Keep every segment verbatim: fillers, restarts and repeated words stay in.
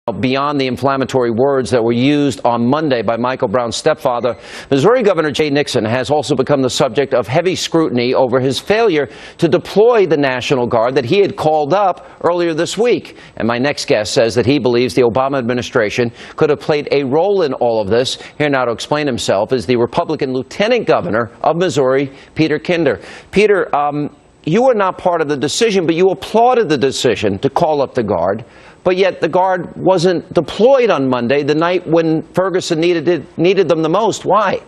Beyond the inflammatory words that were used on Monday by Michael Brown's stepfather, Missouri Governor Jay Nixon has also become the subject of heavy scrutiny over his failure to deploy the National Guard that he had called up earlier this week. And my next guest says that he believes the Obama administration could have played a role in all of this. Here now to explain himself is the Republican Lieutenant Governor of Missouri, Peter Kinder. Peter, um, you were not part of the decision, but you applauded the decision to call up the Guard. But yet the Guard wasn't deployed on Monday, the night when Ferguson needed it, needed them the most. Why?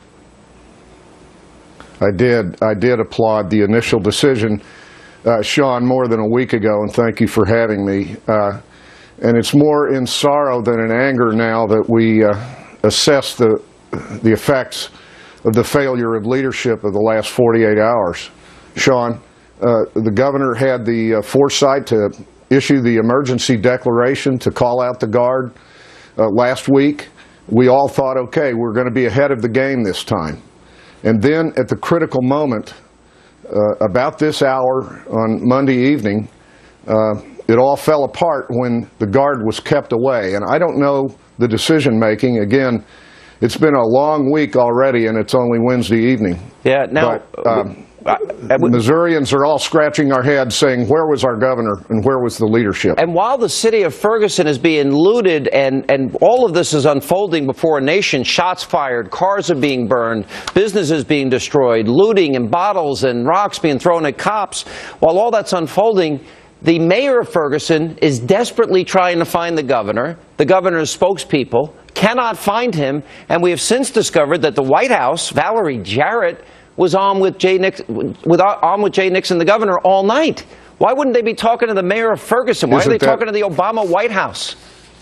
I did. I did applaud the initial decision, uh, Sean, more than a week ago, and thank you for having me. Uh, and it's more in sorrow than in anger now that we uh, assess the, the effects of the failure of leadership of the last forty-eight hours. Sean, uh, the governor had the uh, foresight to issue the emergency declaration to call out the Guard uh, last week. We all thought, okay, we're going to be ahead of the game this time. And then at the critical moment, uh, about this hour on Monday evening, uh, it all fell apart when the Guard was kept away. And I don't know the decision making. Again, it's been a long week already, and it's only Wednesday evening. Yeah, now... But, um, Uh, Missourians are all scratching our heads saying, where was our governor and where was the leadership? And while the city of Ferguson is being looted and, and all of this is unfolding before a nation, shots fired, cars are being burned, businesses being destroyed, looting and bottles and rocks being thrown at cops, while all that's unfolding, the mayor of Ferguson is desperately trying to find the governor. The governor's spokespeople cannot find him, and we have since discovered that the White House, Valerie Jarrett, was on with Jay Nixon, with, on with Jay Nixon, the governor, all night. Why wouldn't they be talking to the mayor of Ferguson? Why Isn't are they that, talking to the Obama White House?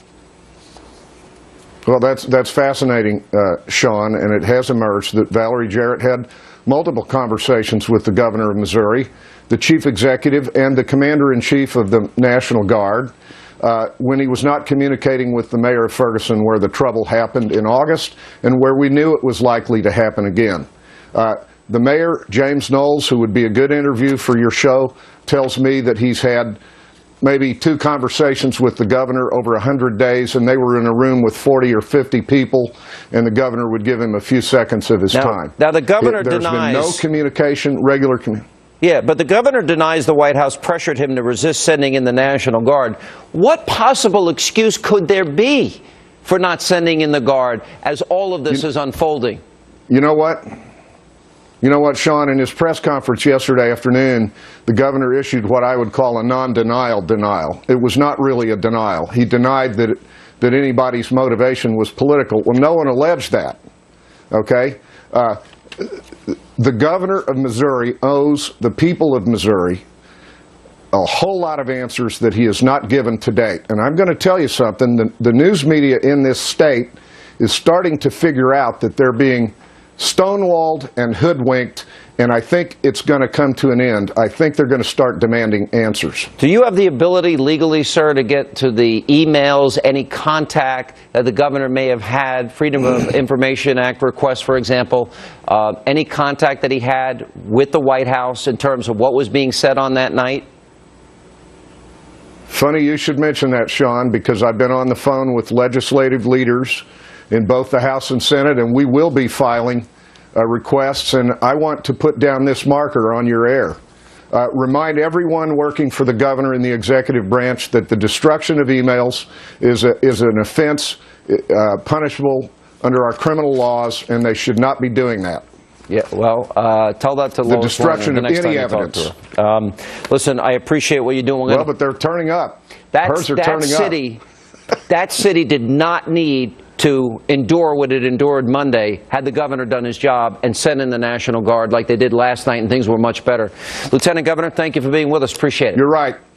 Well, that's, that's fascinating, uh, Sean, and it has emerged that Valerie Jarrett had multiple conversations with the governor of Missouri, the chief executive, and the commander-in-chief of the National Guard uh, when he was not communicating with the mayor of Ferguson, where the trouble happened in August and where we knew it was likely to happen again. Uh, The mayor, James Knowles, who would be a good interview for your show, tells me that he's had maybe two conversations with the governor over one hundred days, and they were in a room with forty or fifty people, and the governor would give him a few seconds of his now, time. Now, the governor it, there's denies... There's been no communication, regular communication. Yeah, but the governor denies the White House pressured him to resist sending in the National Guard. What possible excuse could there be for not sending in the Guard as all of this you, is unfolding? You know what? You know what, Sean, in his press conference yesterday afternoon, the governor issued what I would call a non-denial denial. It was not really a denial. He denied that, it, that anybody's motivation was political. Well, no one alleged that, okay? Uh, the governor of Missouri owes the people of Missouri a whole lot of answers that he has not given to date. And I'm going to tell you something. The, the news media in this state is starting to figure out that they're being stonewalled and hoodwinked, and I think it's going to come to an end. I think they're going to start demanding answers. Do you have the ability legally, sir, to get to the emails, any contact that the governor may have had, Freedom of Information Act requests, for example, uh, any contact that he had with the White House in terms of what was being said on that night? Funny you should mention that, Sean, because I've been on the phone with legislative leaders in both the House and Senate, and we will be filing uh, requests, and I want to put down this marker on your air. Uh, remind everyone working for the governor in the executive branch that the destruction of emails is, a, is an offense uh, punishable under our criminal laws, and they should not be doing that. Yeah, well, uh, tell that to the Lois destruction Lerner the of next any time you talk evidence. to her. Um, listen, I appreciate what you're doing. Well, but they're turning up. That's, Hers are that turning city, up. That city did not need to endure what it endured Monday had the governor done his job and sent in the National Guard like they did last night, and things were much better. Lieutenant Governor, thank you for being with us. Appreciate it. You're right.